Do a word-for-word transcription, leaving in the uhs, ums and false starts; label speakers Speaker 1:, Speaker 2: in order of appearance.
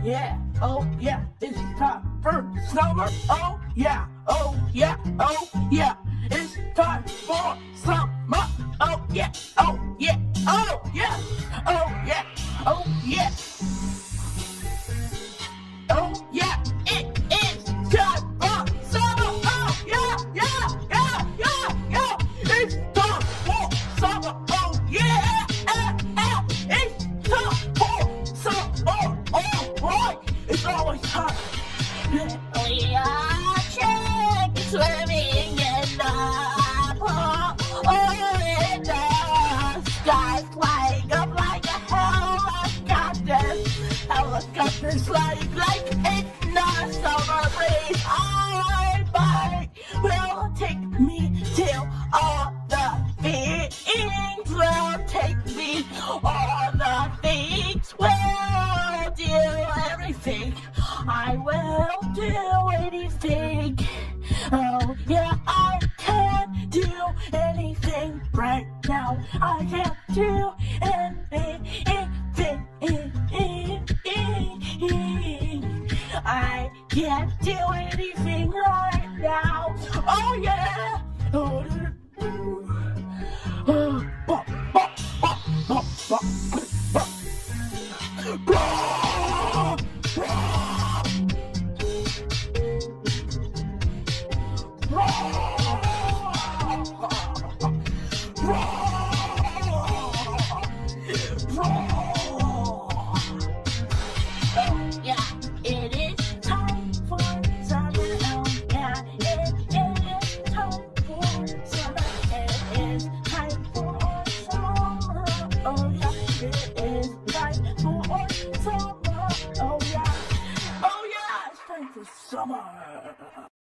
Speaker 1: yeah, oh yeah, it's time for summer. Oh yeah, oh yeah, oh yeah, it's time for summer. Oh yeah, oh yeah, oh yeah, oh yeah, oh yeah, oh yeah, it is time for summer. Oh yeah, yeah, yeah, yeah, yeah, it's time for summer. Oh yeah, eh, eh, it's time for summer. Alright, it's always time.
Speaker 2: We are chick swimming in the pool. Oh, in the sky, flying up like a helicopter. Helicopters flying like in the summer breeze. Alright, bye. Will take me till all the things. Will take me all the things. Will do everything. I will do anything. Oh yeah, I can't do anything right now. I can't do anything. I can't do anything right now. Oh yeah. Oh, oh, bop, bop, bop, bop, bop, bop. Oh yeah, it is time for summer. Oh yeah, it is time for summer. It is time for summer. Oh yeah, it is time for summer. Oh yeah,
Speaker 1: Oh yeah, it's time for summer.